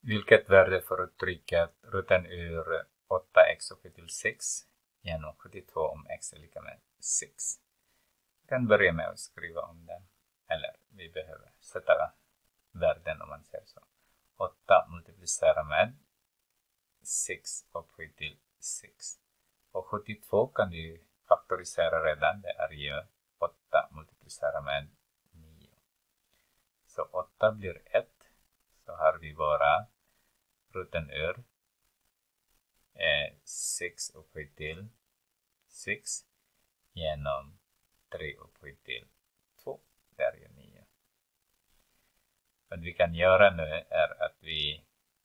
Vilket värde för uttrycket roten ur 8x upphöjt till 6 genom 72 om x är lika med 6. Vi kan börja med att skriva om den. Eller vi behöver sätta värden om man säger så. 8 multiplicerar med 6 upphöjt till 6. Och 72 kan du faktorisera redan. Det är ju 8 multiplicerar med 9. Så 8 blir 1. Så har vi bara roten ur 6 upphöjt till 6 genom 3 upphöjt till 2. Det är ju 9. Vad vi kan göra nu är att vi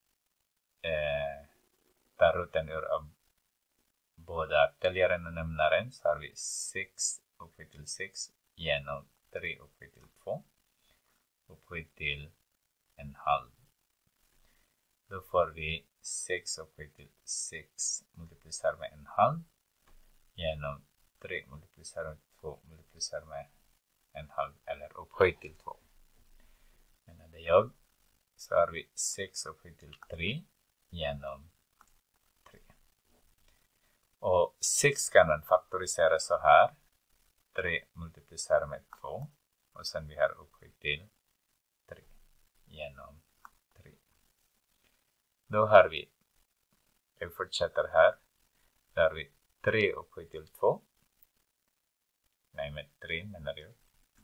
tar roten ur av båda täljaren och nämnaren. Så har vi 6 upphöjt till 6 genom 3 upphöjt till 2 upphöjt till en halv. Då får vi 6 upphöjt till 6 multiplicerar med en halv genom 3 multiplicerar med 2 multiplicerar med en halv eller upphöjt till 2. Men det jag så har vi 6 upphöjt till 3 genom 3. Och 6 kan man faktorisera så här. 3 multiplicerar med 2 och sen vi har upphöjt till 3 genom 3. Då har vi, jag fortsätter här, då har vi 3 upphöjt till 2. Nej, med 3 menar jag.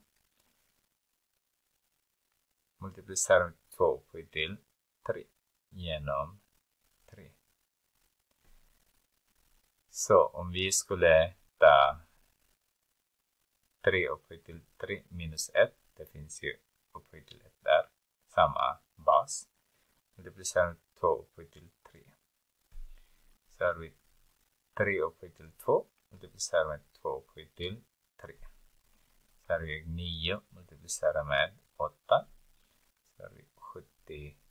Multiplicerar med 2 upphöjt till 3 genom 3. Så om vi skulle ta 3 upphöjt till 3 minus 1, det finns ju upphöjt till 1 där, samma bas. Multiplicerar med 2 upphöjt till 3. Så har vi 3 upphöjt till 2, multiplicerar med 2 upphöjt till 3. Så har vi 9 multiplicerar med 8. Så har vi 72